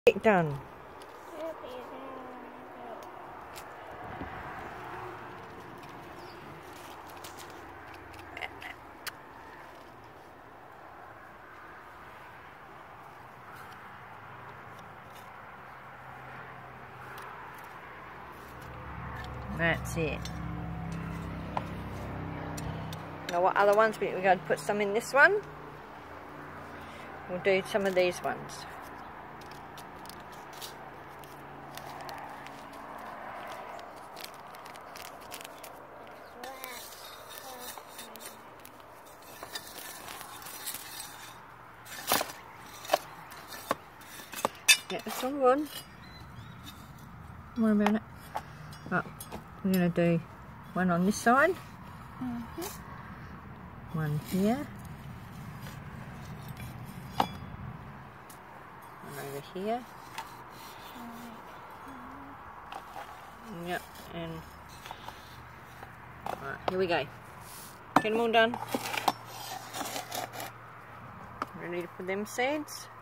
Get done. That's it. Now what other ones? We're going to put some in this one. We'll do some of these ones. Get this one good. Don't worry about it. Right, we're going to do one on this side. One here. One over here. Yep, and right, here we go. Get them all done. Ready to put them seeds?